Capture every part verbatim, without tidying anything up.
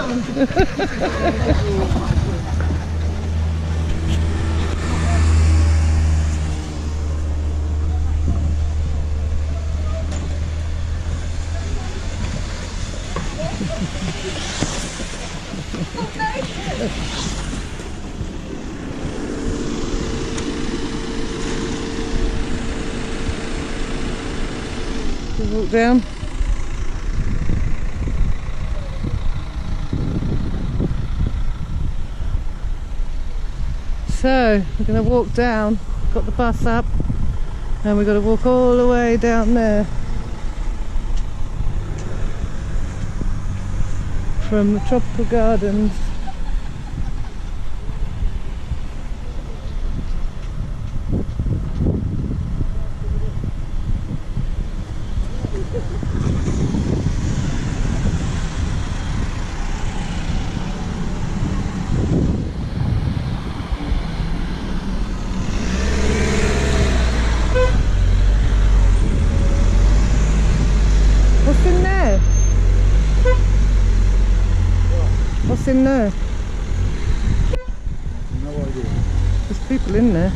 Walk down. So we're going to walk down, got the bus up, and we've got to walk all the way down there from the Tropical Gardens. What's in there? No idea. There's people in there.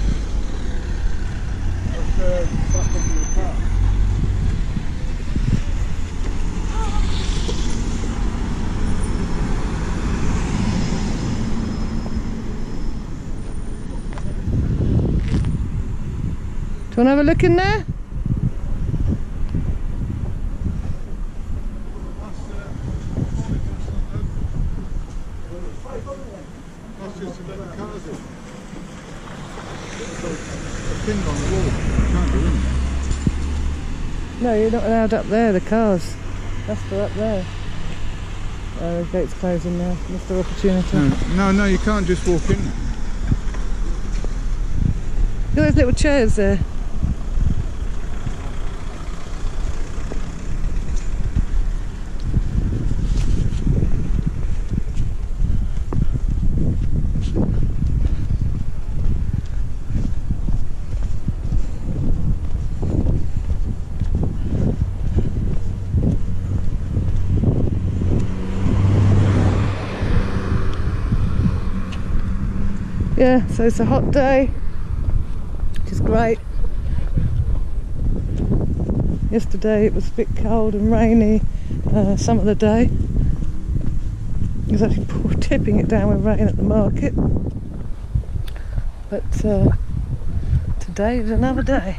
That's the back of the car. Do you want to have a look in there? Pin on the wall. You can't go in there. No, you're not allowed up there, the cars. That's for up there. Oh, the gate's closing now. Missed the opportunity. No, no, no, you can't just walk in there. Look at those little chairs there. Yeah, so it's a hot day, which is great. Yesterday it was a bit cold and rainy uh, some of the day. It was actually poor, tipping it down with rain at the market. But uh, today is another day.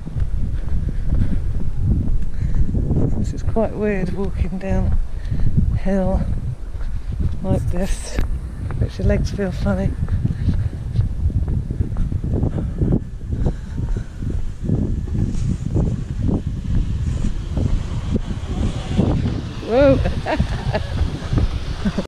This is quite weird, walking down hill like this. Makes your legs feel funny. Whoa!